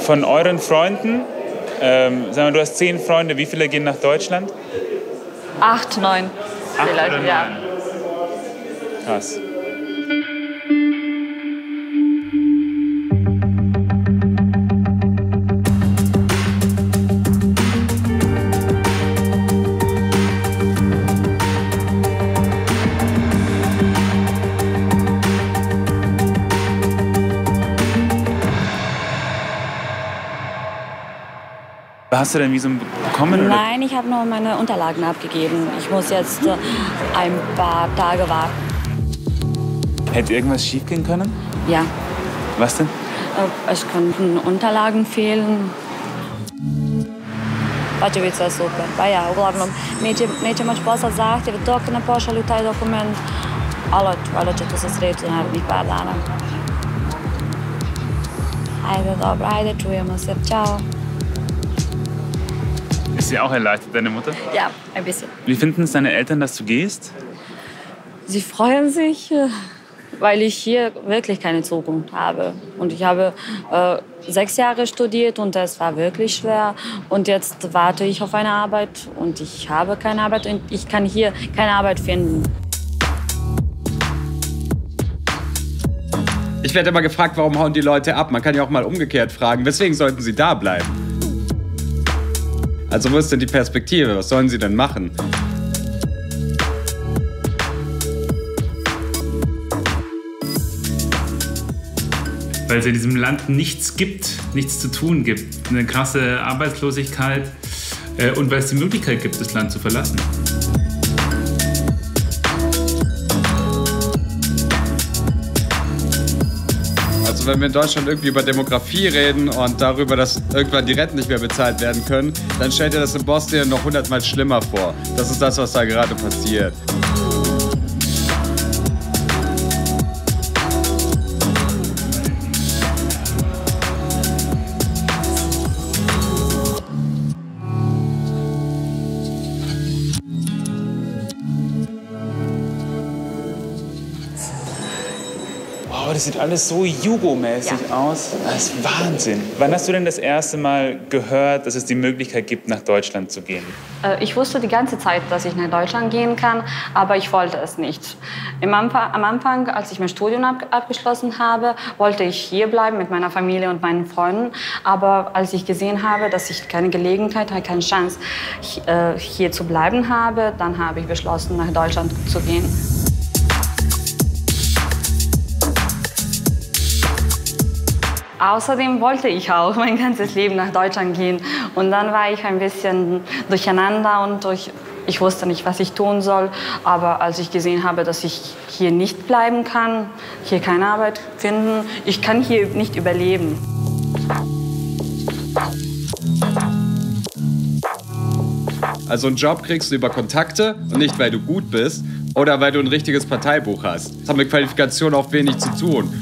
Von euren Freunden, sag mal, du hast 10 Freunde, wie viele gehen nach Deutschland? 8, 9 vielleicht, 8 oder 9? ja. Krass. Hast du dein Visum bekommen? Nein, ich habe nur meine Unterlagen abgegeben. Ich muss jetzt ein paar Tage warten. Hätte irgendwas schiefgehen können? Ja, Was denn? es könnten Unterlagen fehlen. Pa će biti sve super. Pa ja, uglavnom, neće moći poslat zahtjev dok ne pošalju taj dokument, ali valjda će to se sreći u narednih par dana. Ajde, dobro, ajde, čujemo se. Ćao. Ist sie auch erleichtert, deine Mutter? Ja, ein bisschen. Wie finden es deine Eltern, dass du gehst? Sie freuen sich, weil ich hier wirklich keine Zukunft habe. Und ich habe 6 Jahre studiert und es war wirklich schwer. Und jetzt warte ich auf eine Arbeit und ich habe keine Arbeit und ich kann hier keine Arbeit finden. Ich werde immer gefragt, warum hauen die Leute ab? Man kann ja auch mal umgekehrt fragen, weswegen sollten sie da bleiben? Also wo ist denn die Perspektive? Was sollen sie denn machen? Weil es in diesem Land nichts gibt, nichts zu tun gibt. Eine krasse Arbeitslosigkeit und weil es die Möglichkeit gibt, das Land zu verlassen. Also wenn wir in Deutschland irgendwie über Demografie reden und darüber, dass irgendwann die Renten nicht mehr bezahlt werden können, dann stellt ihr das in Bosnien noch 100-mal schlimmer vor. Das ist das, was da gerade passiert. Oh, das sieht alles so jugomäßig aus. Das ist Wahnsinn. Wann hast du denn das erste Mal gehört, dass es die Möglichkeit gibt, nach Deutschland zu gehen? Ich wusste die ganze Zeit, dass ich nach Deutschland gehen kann, aber ich wollte es nicht. Am Anfang, als ich mein Studium abgeschlossen habe, wollte ich hier bleiben mit meiner Familie und meinen Freunden. Aber als ich gesehen habe, dass ich keine Gelegenheit, keine Chance hier zu bleiben habe, dann habe ich beschlossen, nach Deutschland zu gehen. Außerdem wollte ich auch mein ganzes Leben nach Deutschland gehen. Und dann war ich ein bisschen durcheinander und ich wusste nicht, was ich tun soll. Aber als ich gesehen habe, dass ich hier nicht bleiben kann, hier keine Arbeit finden, ich kann hier nicht überleben. Also einen Job kriegst du über Kontakte und nicht, weil du gut bist oder weil du ein richtiges Parteibuch hast. Das hat mit Qualifikation auch wenig zu tun.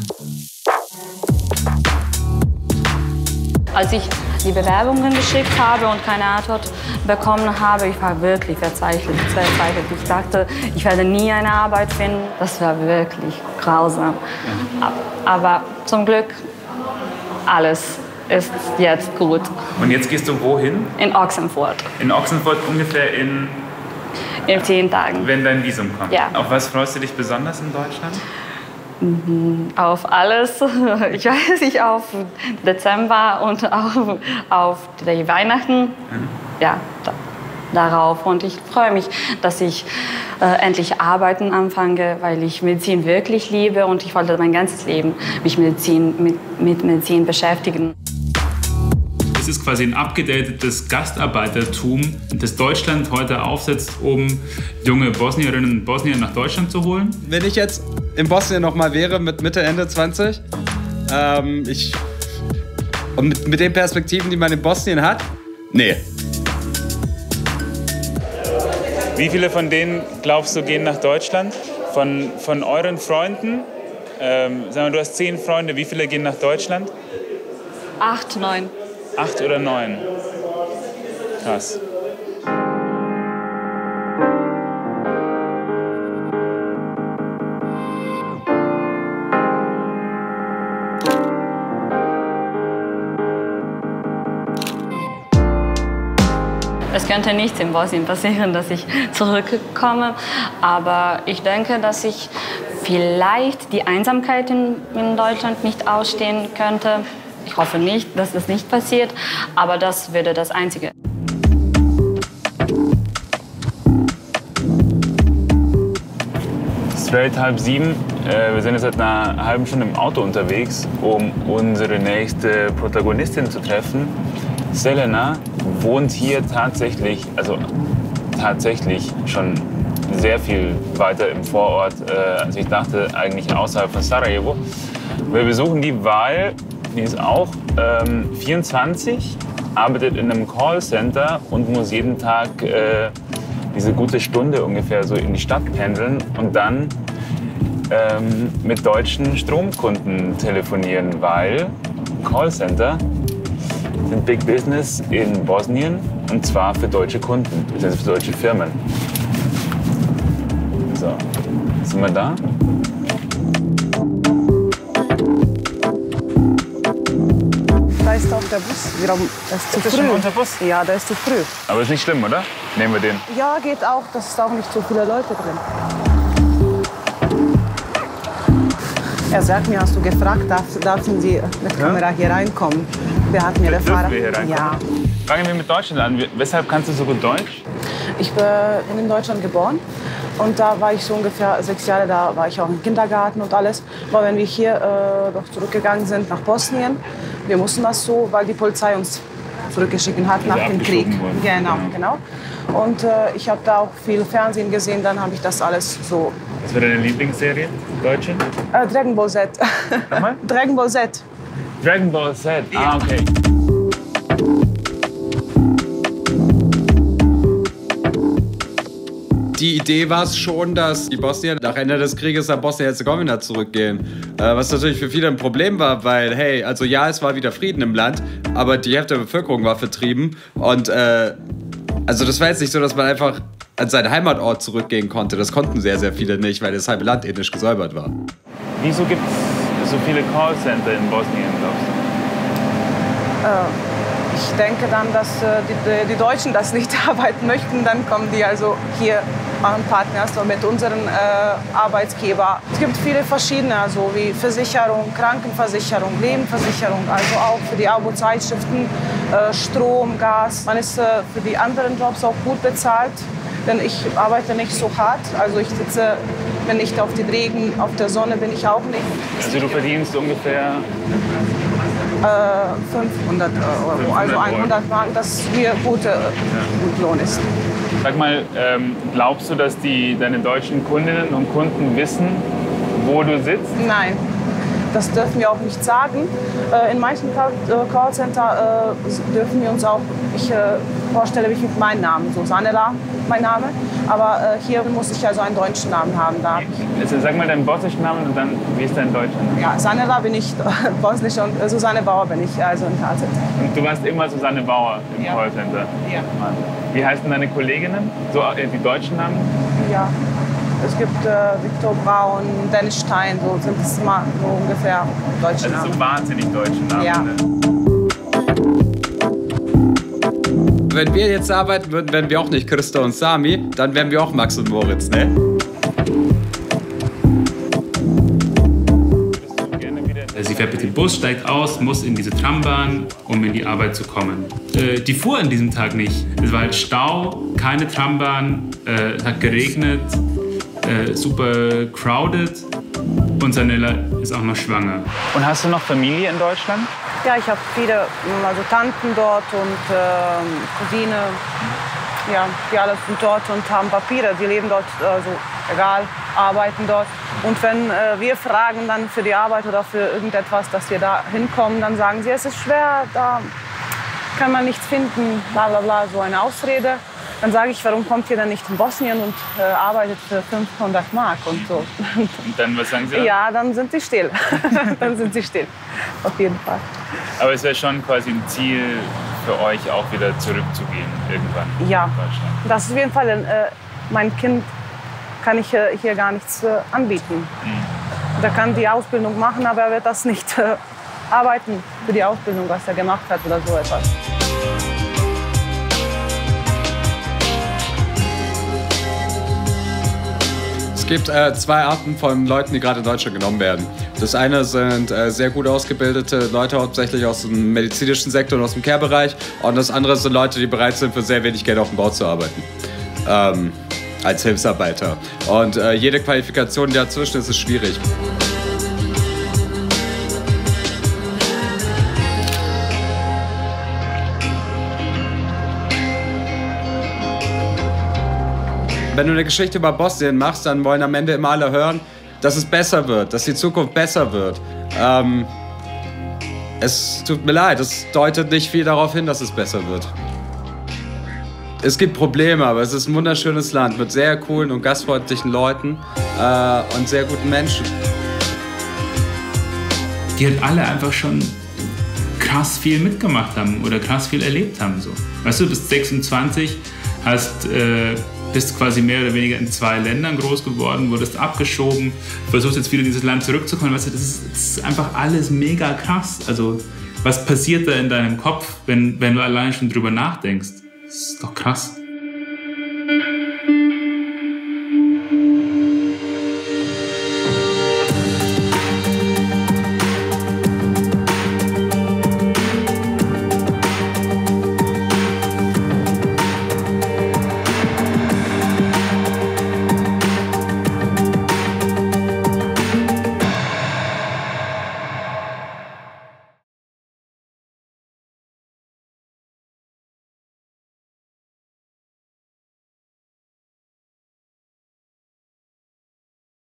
Als ich die Bewerbungen geschickt habe und keine Antwort bekommen habe, ich war wirklich verzweifelt. Ich dachte, ich werde nie eine Arbeit finden. Das war wirklich grausam. Aber zum Glück, alles ist jetzt gut. Und jetzt gehst du wohin? In Ochsenfurt. In Ochsenfurt ungefähr in 10 Tagen. Wenn dein Visum kommt. Ja. Auf was freust du dich besonders in Deutschland? Auf alles. Ich weiß nicht, auf Dezember und auf die Weihnachten. Ja, darauf. Und ich freue mich, dass ich endlich arbeiten anfange, weil ich Medizin wirklich liebe und ich wollte mein ganzes Leben mich mit Medizin beschäftigen. Es ist quasi ein abgedatetes Gastarbeitertum, das Deutschland heute aufsetzt, um junge Bosnierinnen und Bosnier nach Deutschland zu holen. Wenn ich jetzt in Bosnien noch mal wäre, mit Mitte, Ende 20, und mit den Perspektiven, die man in Bosnien hat, nee. Wie viele von denen, glaubst du, gehen nach Deutschland? Von euren Freunden, sag mal, du hast 10 Freunde, wie viele gehen nach Deutschland? 8, 9. 8 oder 9? Krass. Es könnte nicht in Bosnien passieren, dass ich zurückkomme. Aber ich denke, dass ich vielleicht die Einsamkeit in Deutschland nicht ausstehen könnte. Ich hoffe nicht, dass das nicht passiert, aber das wäre das Einzige. Straight 6:30. Wir sind jetzt seit einer halben Stunde im Auto unterwegs, um unsere nächste Protagonistin zu treffen. Selena wohnt hier tatsächlich schon sehr viel weiter im Vorort, als ich dachte, eigentlich außerhalb von Sarajevo. Wir besuchen die, weil die ist auch 24, arbeitet in einem Callcenter und muss jeden Tag diese gute Stunde ungefähr so in die Stadt pendeln und dann mit deutschen Stromkunden telefonieren, weil Callcenter sind Big Business in Bosnien und zwar für deutsche Kunden, bzw. für deutsche Firmen. So, sind wir da? Da ist auch der Bus. Das ist zu früh. Schon unser Bus? Ja, der ist zu früh. Aber ist nicht schlimm, oder? Nehmen wir den. Ja, geht auch. Das ist auch nicht so viele Leute drin. Er sagt mir, hast du gefragt, dürfen Sie mit Kamera hier reinkommen? Wer hat mir der Fahrer? Wir hier reinkommen? Ja. Fangen wir mit Deutschland an. Weshalb kannst du so gut Deutsch? Ich bin in Deutschland geboren und da war ich so ungefähr 6 Jahre, da war ich auch im Kindergarten und alles. Aber wenn wir hier doch zurückgegangen sind nach Bosnien, wir mussten das so, weil die Polizei uns zurückgeschickt hat nach dem Krieg. Genau. Und ich habe da auch viel Fernsehen gesehen, dann habe ich das alles so. Was war deine Lieblingsserie? Deutsche? Dragon Ball Z. Nochmal? Dragon Ball Z. Dragon Ball Z. Ah, okay. Die Idee war es schon, dass die Bosnier nach Ende des Krieges nach Bosnien-Herzegowina zurückgehen. Was natürlich für viele ein Problem war, weil, hey, also ja, es war wieder Frieden im Land, aber die Hälfte der Bevölkerung war vertrieben. Und also das war jetzt nicht so, dass man einfach an seinen Heimatort zurückgehen konnte. Das konnten sehr, sehr viele nicht, weil das halbe Land ethnisch gesäubert war. Wieso gibt es so viele Callcenter in Bosnien, glaubst du? Ich denke dann, dass die Deutschen das nicht arbeiten möchten. Dann kommen die also hier machen Partner also mit unseren Arbeitgeber. Es gibt viele verschiedene, also wie Versicherung, Krankenversicherung, Lebensversicherung, also auch für die Abo-Zeitschriften, Strom, Gas. Man ist für die anderen Jobs auch gut bezahlt, denn ich arbeite nicht so hart. Also ich sitze, bin nicht auf den Regen, auf der Sonne bin ich auch nicht. Also du verdienst ungefähr 500 Euro, also 100 Mark, das hier gut Lohn ist. Sag mal, glaubst du, dass deine deutschen Kundinnen und Kunden wissen, wo du sitzt? Nein, das dürfen wir auch nicht sagen. In manchen Callcenter dürfen wir uns auch, ich vorstelle mich mit meinem Namen, so Sanela, mein Name. Aber hier muss ich also einen deutschen Namen haben. Da also sag mal deinen bosnischen Namen und dann, wie ist dein deutscher Name? Ja, Sanela bin ich bosnisch und Susanne Bauer bin ich, also im Callcenter. Und du warst immer Susanne Bauer im Callcenter? Ja. Wie heißen deine Kolleginnen? So die deutschen Namen? Ja. Es gibt Viktor Braun, Dennis Stein, so sind es immer so ungefähr deutsche Namen. Also so wahnsinnig deutsche Namen. Ja. Ne? Wenn wir jetzt arbeiten würden, wären wir auch nicht Christa und Sami, dann wären wir auch Max und Moritz, ne? Sie fährt mit dem Bus, steigt aus, muss in diese Trambahn, um in die Arbeit zu kommen. Die fuhr an diesem Tag nicht. Es war halt Stau, keine Trambahn, es hat geregnet, super crowded und Sanela ist auch noch schwanger. Und hast du noch Familie in Deutschland? Ja, ich habe viele also Tanten dort und Cousine, ja, die alle sind dort und haben Papiere. Die leben dort, also egal, arbeiten dort. Und wenn wir fragen dann für die Arbeit oder für irgendetwas, dass wir da hinkommen, dann sagen sie, es ist schwer, da kann man nichts finden, bla bla bla, so eine Ausrede. Dann sage ich, warum kommt ihr denn nicht in Bosnien und arbeitet für 500 Mark und so. Und dann, was sagen Sie dann? Ja, dann sind sie still. Dann sind sie still, auf jeden Fall. Aber es wäre schon quasi ein Ziel für euch, auch wieder zurückzugehen irgendwann Ja, in Deutschland. das ist auf jeden Fall, mein Kind kann ich hier gar nichts anbieten. Der kann die Ausbildung machen, aber er wird das nicht arbeiten für die Ausbildung, was er gemacht hat oder so etwas. gibt zwei Arten von Leuten, die gerade in Deutschland genommen werden. Das eine sind sehr gut ausgebildete Leute, hauptsächlich aus dem medizinischen Sektor und aus dem Care-Bereich. Und das andere sind Leute, die bereit sind, für sehr wenig Geld auf dem Bau zu arbeiten. Als Hilfsarbeiter. Und jede Qualifikation dazwischen ist schwierig. Wenn du eine Geschichte über Bosnien machst, dann wollen am Ende immer alle hören, dass es besser wird, dass die Zukunft besser wird. Es tut mir leid, es deutet nicht viel darauf hin, dass es besser wird. Es gibt Probleme, aber es ist ein wunderschönes Land mit sehr coolen und gastfreundlichen Leuten und sehr guten Menschen. Die halt alle einfach schon krass viel mitgemacht haben oder krass viel erlebt haben. So. Weißt du, du bist 26, bist quasi mehr oder weniger in 2 Ländern groß geworden, wurdest abgeschoben, versuchst jetzt wieder in dieses Land zurückzukommen. Weißt du, das ist einfach alles mega krass. Also, was passiert da in deinem Kopf, wenn du allein schon drüber nachdenkst? Das ist doch krass.